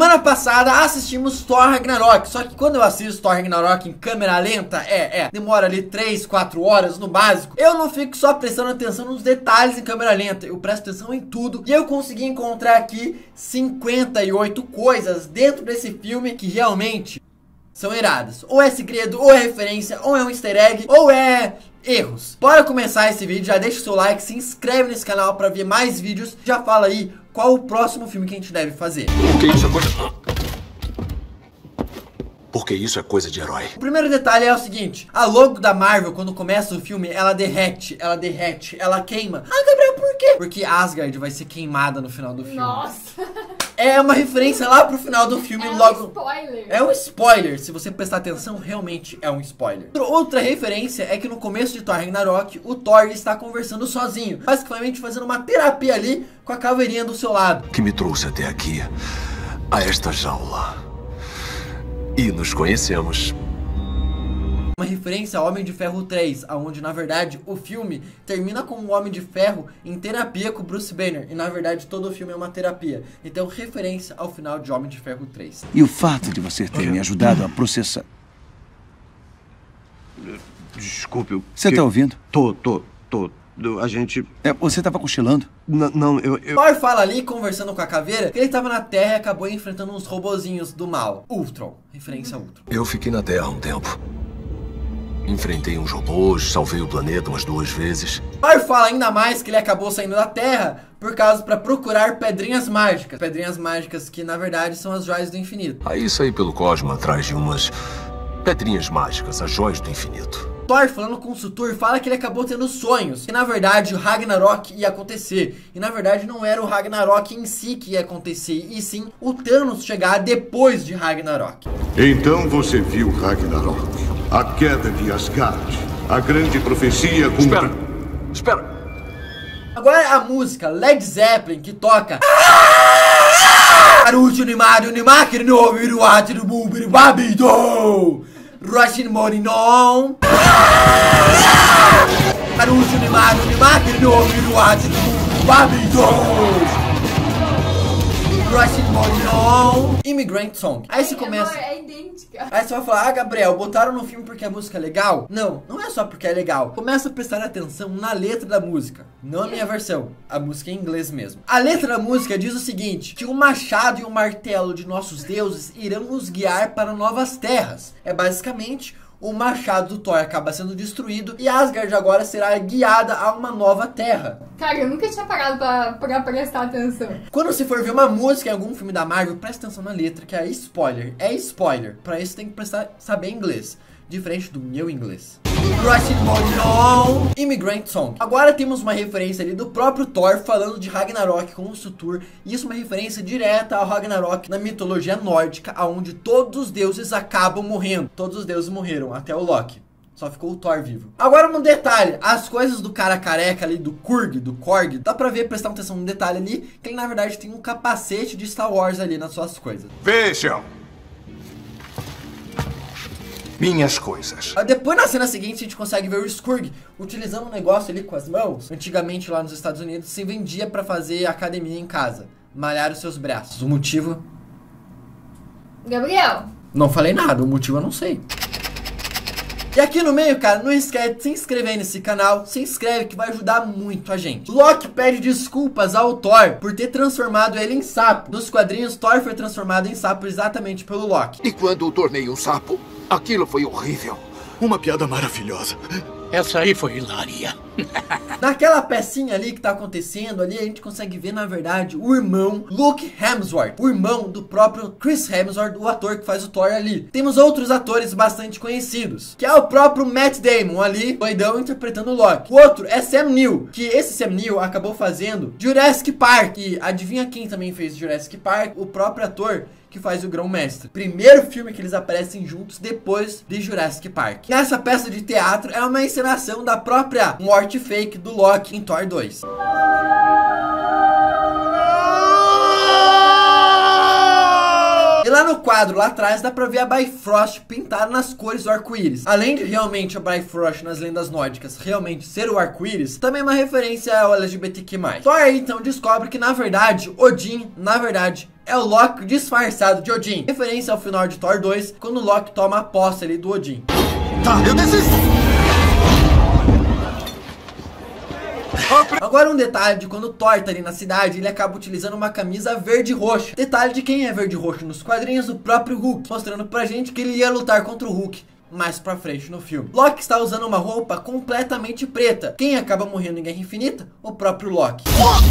Semana passada assistimos Thor Ragnarok, só que quando eu assisto Thor Ragnarok em câmera lenta, demora ali 3, 4 horas no básico, eu não fico só prestando atenção nos detalhes em câmera lenta, eu presto atenção em tudo, e eu consegui encontrar aqui 58 coisas dentro desse filme que realmente são iradas. Ou é segredo, ou é referência, ou é um easter egg, ou é erros. Bora começar esse vídeo, já deixa o seu like, se inscreve nesse canal pra ver mais vídeos, já fala aí qual o próximo filme que a gente deve fazer. Porque isso é coisa... Porque isso é coisa de herói. O primeiro detalhe é o seguinte: a logo da Marvel, quando começa o filme, ela derrete, ela queima. Ah, Gabriel, por quê? Porque Asgard vai ser queimada no final do filme. Nossa! É uma referência lá pro final do filme, logo... um spoiler. É um spoiler, se você prestar atenção, realmente é um spoiler. Outra referência é que no começo de Thor Ragnarok, o Thor está conversando sozinho, basicamente fazendo uma terapia ali com a caveirinha do seu lado. Que me trouxe até aqui, a esta jaula. E nos conhecemos. Uma referência ao Homem de Ferro 3, onde na verdade o filme termina com o Homem de Ferro em terapia com o Bruce Banner, e na verdade todo o filme é uma terapia. Então referência ao final de Homem de Ferro 3. E o fato de você ter me ajudado a processar... Desculpe, Você tá ouvindo? Tô. A gente... Você tava cochilando? Não, eu... Thor fala ali, conversando com a caveira, que ele tava na Terra e acabou enfrentando uns robozinhos do mal. Ultron, referência a Ultron. Eu fiquei na Terra há um tempo. Enfrentei uns robôs, salvei o planeta umas 2 vezes. Thor fala ainda mais que ele acabou saindo da Terra pra procurar pedrinhas mágicas. Pedrinhas mágicas que na verdade são as joias do infinito. Aí saí pelo cosmo atrás de umas pedrinhas mágicas, as joias do infinito. Thor, falando com o Surtur, fala que ele acabou tendo sonhos, que na verdade o Ragnarok ia acontecer, e na verdade não era o Ragnarok em si que ia acontecer, e sim o Thanos chegar depois de Ragnarok. Então você viu Ragnarok, a queda de Asgard, a grande profecia com... Espera! Agora a música Led Zeppelin que toca... Russian Money non. Russian Money non. Immigrant Song. Aí você começa. É idêntica. Aí você vai falar: ah, Gabriel, botaram no filme porque a música é legal? Não, não é só porque é legal. Começa a prestar atenção na letra da música, não a minha versão, a música é em inglês mesmo. A letra da música diz o seguinte: que o machado e o martelo de nossos deuses irão nos guiar para novas terras. É basicamente... o machado do Thor acaba sendo destruído e Asgard agora será guiada a uma nova terra. Cara, eu nunca tinha parado pra prestar atenção. Quando você for ver uma música em algum filme da Marvel, presta atenção na letra, que é spoiler. É spoiler. Pra isso tem que saber inglês. Diferente do meu inglês. Russian Money non. Immigrant Song. Agora temos uma referência ali do próprio Thor falando de Ragnarok com o Surtur. E isso é uma referência direta ao Ragnarok na mitologia nórdica, onde todos os deuses acabam morrendo. Todos os deuses morreram, até o Loki. Só ficou o Thor vivo. Agora um detalhe, as coisas do cara careca ali, do Korg, dá pra ver, prestar atenção no detalhe ali, que ele na verdade tem um capacete de Star Wars ali nas suas coisas. Vejam! Minhas coisas. Depois na cena seguinte a gente consegue ver o Skurg utilizando um negócio ali com as mãos. Antigamente lá nos Estados Unidos se vendia pra fazer academia em casa, malhar os seus braços. O motivo? Gabriel. Não falei nada, o motivo eu não sei. E aqui no meio, cara, não esquece de se inscrever nesse canal. Se inscreve que vai ajudar muito a gente. Loki pede desculpas ao Thor por ter transformado ele em sapo. Nos quadrinhos, Thor foi transformado em sapo exatamente pelo Loki. E quando o tornei um sapo, aquilo foi horrível. Uma piada maravilhosa. Essa aí foi hilária. Naquela pecinha ali que tá acontecendo ali, a gente consegue ver, na verdade, o irmão Luke Hemsworth, o irmão do próprio Chris Hemsworth, o ator que faz o Thor ali. Temos outros atores bastante conhecidos, que é o próprio Matt Damon ali, doidão, interpretando o Loki. O outro é Sam Neill, que esse Sam Neill acabou fazendo Jurassic Park. E adivinha quem também fez Jurassic Park? O próprio ator que faz o Grão-Mestre. Primeiro filme que eles aparecem juntos depois de Jurassic Park. Nessa peça de teatro é uma encenação da própria morte fake do Loki em Thor 2. E lá no quadro, lá atrás, dá pra ver a Bifrost pintada nas cores do arco-íris. Além de realmente a Bifrost nas lendas nórdicas realmente ser o arco-íris, também é uma referência ao LGBTQ+. Thor aí então descobre que na verdade, Odin, na verdade, é o Loki disfarçado de Odin. Referência ao final de Thor 2, quando o Loki toma a posse ali do Odin. Tá, eu desisto. Agora um detalhe de quando o Thor tá ali na cidade, ele acaba utilizando uma camisa verde e roxa. Detalhe de quem é verde e roxo nos quadrinhos, o próprio Hulk, mostrando pra gente que ele ia lutar contra o Hulk mais pra frente no filme. Loki está usando uma roupa completamente preta. Quem acaba morrendo em Guerra Infinita? O próprio Loki.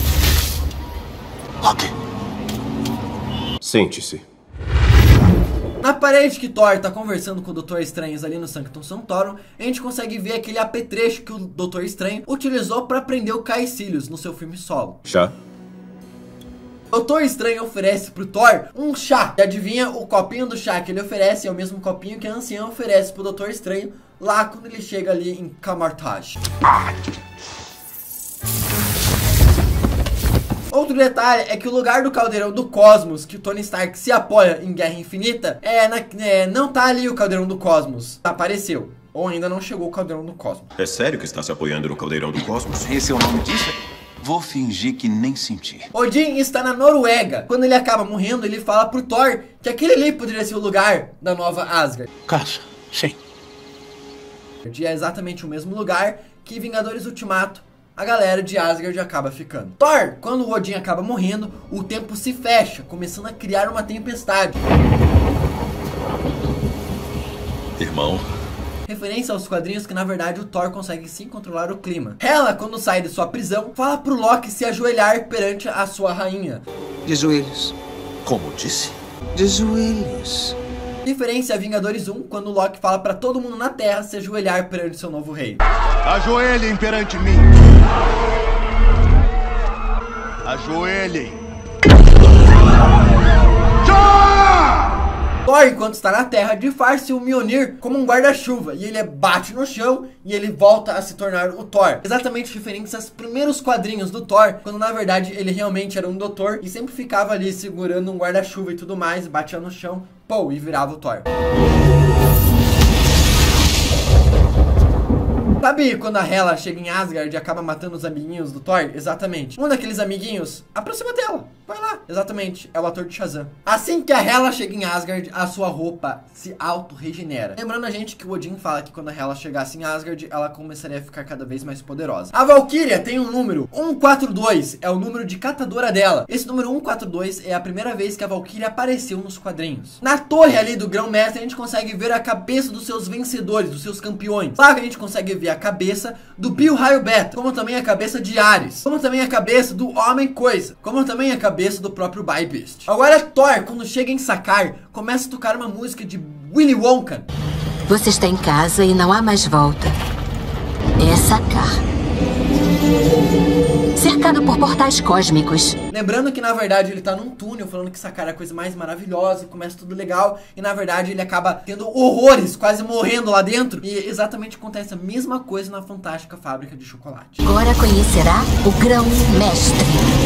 Loki. Sente-se. Na parede que Thor tá conversando com o Doutor Estranho ali no Sanctum Sanctorum, a gente consegue ver aquele apetrecho que o Doutor Estranho utilizou para prender o Caecilius no seu filme solo. Chá? O Doutor Estranho oferece pro Thor um chá. E adivinha, o copinho do chá que ele oferece é o mesmo copinho que a anciã oferece pro Doutor Estranho lá quando ele chega ali em Kamar-Taj. Outro detalhe é que o lugar do caldeirão do cosmos que o Tony Stark se apoia em Guerra Infinita não tá ali o caldeirão do cosmos. Apareceu. Ou ainda não chegou o caldeirão do cosmos. É sério que está se apoiando no caldeirão do cosmos? Esse é o nome disso? Vou fingir que nem senti. Odin está na Noruega. Quando ele acaba morrendo, ele fala pro Thor que aquele ali poderia ser o lugar da nova Asgard. Casa, sim. E é exatamente o mesmo lugar que Vingadores Ultimato a galera de Asgard acaba ficando. Thor, quando o Odin acaba morrendo, o tempo se fecha, começando a criar uma tempestade. Irmão. Referência aos quadrinhos que na verdade o Thor consegue sim controlar o clima. Hela, quando sai de sua prisão, fala pro Loki se ajoelhar perante a sua rainha. De joelhos. Como disse? De joelhos. Referência a Vingadores 1, quando o Loki fala pra todo mundo na Terra se ajoelhar perante seu novo rei. Ajoelhem perante mim. Ajoelhem. Thor, enquanto está na Terra, disfarça o Mjolnir como um guarda-chuva e ele bate no chão e ele volta a se tornar o Thor. Exatamente referente aos primeiros quadrinhos do Thor, quando na verdade ele realmente era um doutor e sempre ficava ali segurando um guarda-chuva e tudo mais, batia no chão, pô, e virava o Thor. Sabe quando a Hela chega em Asgard e acaba matando os amiguinhos do Thor? Exatamente. Um daqueles amiguinhos aproxima dela. Vai lá. Exatamente. É o ator de Shazam. Assim que a Hela chega em Asgard, a sua roupa se auto-regenera. Lembrando a gente que o Odin fala que quando a Hela chegasse em Asgard, ela começaria a ficar cada vez mais poderosa. A Valkyria tem um número. 142 é o número de catadora dela. Esse número 142 é a primeira vez que a Valkyria apareceu nos quadrinhos. Na torre ali do Grão-Mestre, a gente consegue ver a cabeça dos seus vencedores, dos seus campeões. Lá que a gente consegue ver a cabeça do Bill Raio Beta, como também a cabeça de Ares, como também a cabeça do Homem-Coisa, como também a cabeça do próprio By-Beast. Agora Thor, quando chega em Sakaar, começa a tocar uma música de Willy Wonka. Você está em casa e não há mais volta. É Sakaar. Cercado por portais cósmicos. Lembrando que na verdade ele tá num túnel falando que Sakaar é a coisa mais maravilhosa, começa tudo legal e na verdade ele acaba tendo horrores, quase morrendo lá dentro. E exatamente acontece a mesma coisa na fantástica fábrica de chocolate. Agora conhecerá o Grão-Mestre.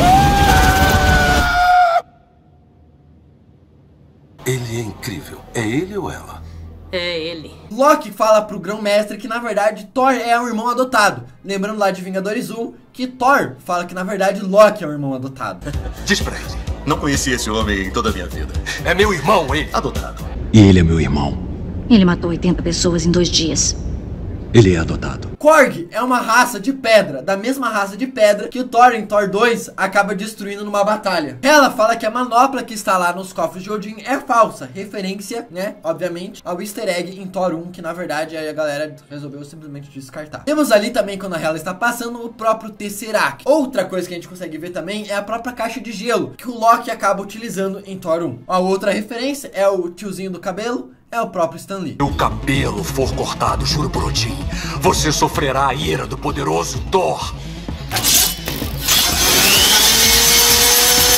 Ele é incrível. É ele ou ela? É ele. Loki fala pro Grão-Mestre que na verdade Thor é um irmão adotado. Lembrando lá de Vingadores 1 que Thor fala que na verdade Loki é um irmão adotado. Diz pra ele. Não conheci esse homem em toda a minha vida. É meu irmão, ele. Adotado. E ele é meu irmão. Ele matou 80 pessoas em 2 dias. Ele é adotado. Korg é uma raça de pedra, da mesma raça de pedra que o Thor em Thor 2 acaba destruindo numa batalha. Ela fala que a manopla que está lá nos cofres de Odin é falsa, referência, né, obviamente, ao easter egg em Thor 1, que na verdade aí a galera resolveu simplesmente descartar. Temos ali também, quando a Hela está passando, o próprio Tesseract. Outra coisa que a gente consegue ver também é a própria caixa de gelo, que o Loki acaba utilizando em Thor 1. A outra referência é o tiozinho do cabelo, é o próprio Stan Lee. Se o cabelo for cortado, juro por Odin, você sofrerá a ira do poderoso Thor.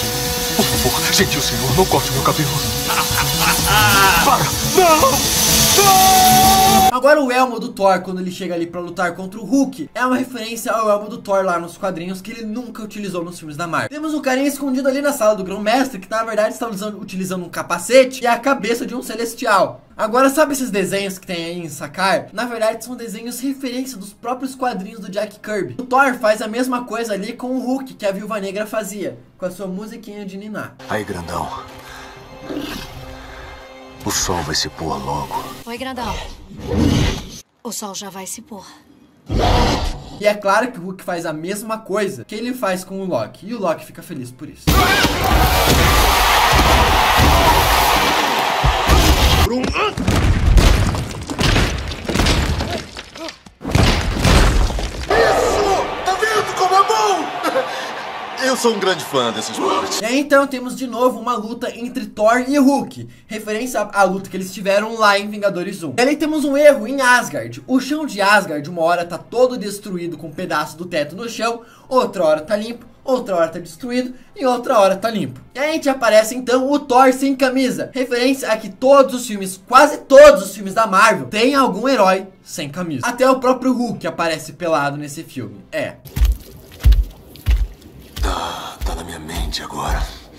Por favor, gentil senhor, não corte meu cabelo. Para! Não! Agora o elmo do Thor, quando ele chega ali pra lutar contra o Hulk, é uma referência ao elmo do Thor lá nos quadrinhos que ele nunca utilizou nos filmes da Marvel. Temos um carinha escondido ali na sala do Grão-Mestre que na verdade está utilizando um capacete e a cabeça de um celestial. Agora, sabe esses desenhos que tem aí em Sakaar? Na verdade são desenhos referência dos próprios quadrinhos do Jack Kirby. O Thor faz a mesma coisa ali com o Hulk que a Viúva Negra fazia, com a sua musiquinha de ninar. Aí, grandão. O sol vai se pôr logo. Oi, grandão. O sol já vai se pôr. E é claro que o Hulk faz a mesma coisa que ele faz com o Loki. E o Loki fica feliz por isso. Eu sou um grande fã desse esporte. E aí então temos de novo uma luta entre Thor e Hulk, referência à luta que eles tiveram lá em Vingadores 1. E aí temos um erro em Asgard. O chão de Asgard uma hora tá todo destruído com um pedaço do teto no chão, outra hora tá limpo, outra hora tá destruído e outra hora tá limpo. E aí a gente aparece então o Thor sem camisa, referência a que todos os filmes, quase todos os filmes da Marvel, tem algum herói sem camisa. Até o próprio Hulk aparece pelado nesse filme. Tá na minha mente agora.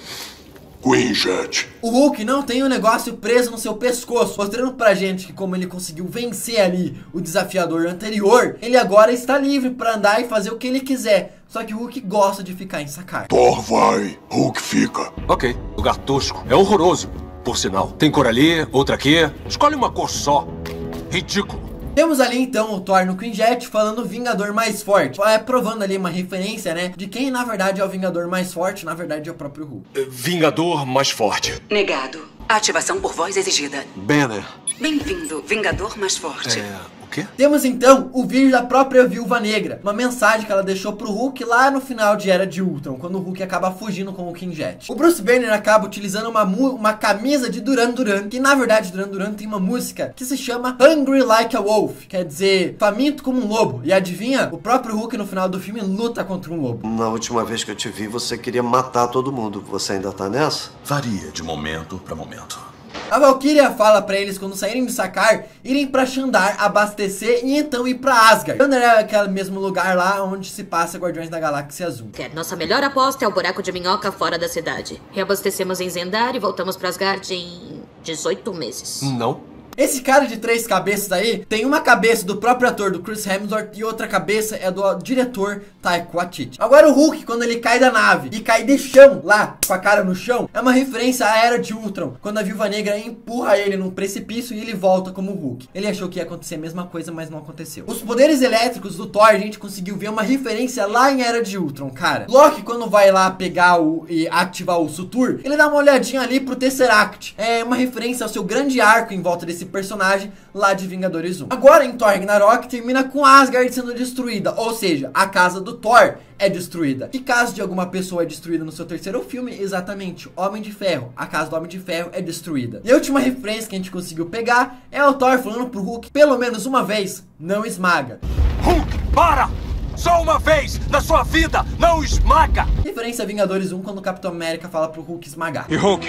Quinjet. O Hulk não tem um negócio preso no seu pescoço, mostrando pra gente que como ele conseguiu vencer ali o desafiador anterior, ele agora está livre pra andar e fazer o que ele quiser. Só que o Hulk gosta de ficar em Sakaar. Thor vai, Hulk fica. Ok, lugar tosco. É horroroso. Por sinal, tem cor ali, outra aqui. Escolhe uma cor só. Ridículo. Temos ali então o Thor no Quinjet falando Vingador mais forte, provando ali uma referência, né, de quem na verdade é o Vingador mais forte, na verdade é o próprio Hulk. Vingador mais forte. Negado. Ativação por voz exigida. Banner. Bem-vindo, Vingador mais forte. O quê? Temos então o vídeo da própria Viúva Negra, uma mensagem que ela deixou pro Hulk lá no final de Era de Ultron, quando o Hulk acaba fugindo com o Quinjet. O Bruce Banner acaba utilizando uma camisa de Duran Duran, que na verdade Duran Duran tem uma música que se chama Hungry Like a Wolf, quer dizer, faminto como um lobo. E adivinha? O próprio Hulk no final do filme luta contra um lobo. Na última vez que eu te vi, você queria matar todo mundo. Você ainda tá nessa? Varia de momento pra momento. A Valkyria fala pra eles, quando saírem de Sakaar, irem pra Xandar, abastecer e então ir pra Asgard. Xandar é aquele mesmo lugar lá onde se passa Guardiões da Galáxia Azul. Nossa melhor aposta é o buraco de minhoca fora da cidade. Reabastecemos em Zendar e voltamos pra Asgard em 18 meses. Não. Esse cara de 3 cabeças aí, tem uma cabeça do próprio ator do Chris Hemsworth e outra cabeça é do diretor Taika Waititi. Agora o Hulk, quando ele cai da nave e cai de chão lá, com a cara no chão, é uma referência à Era de Ultron, quando a Viúva Negra empurra ele num precipício e ele volta como Hulk. Ele achou que ia acontecer a mesma coisa, mas não aconteceu. Os poderes elétricos do Thor, a gente conseguiu ver uma referência lá em Era de Ultron, cara. Loki, quando vai lá pegar e ativar o Sutur, ele dá uma olhadinha ali pro Tesseract. É uma referência ao seu grande arco em volta desse personagem lá de Vingadores 1. Agora em Thor Ragnarok termina com Asgard sendo destruída, ou seja, a casa do Thor é destruída. E caso de alguma pessoa é destruída no seu terceiro filme, exatamente, Homem de Ferro, a casa do Homem de Ferro é destruída. E a última referência que a gente conseguiu pegar é o Thor falando pro Hulk, pelo menos uma vez, não esmaga. Hulk, para! Só uma vez na sua vida, não esmaga! Referência a Vingadores 1 quando o Capitão América fala pro Hulk esmagar. E Hulk?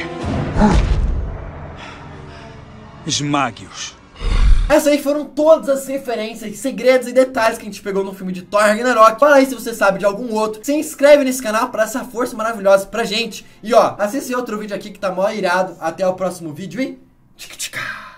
Esmague-os. Essas aí foram todas as referências, segredos e detalhes que a gente pegou no filme de Thor Ragnarok. Fala aí se você sabe de algum outro. Se inscreve nesse canal para essa força maravilhosa pra gente. E ó, assiste outro vídeo aqui que tá mó irado. Até o próximo vídeo e... tchic-tchic.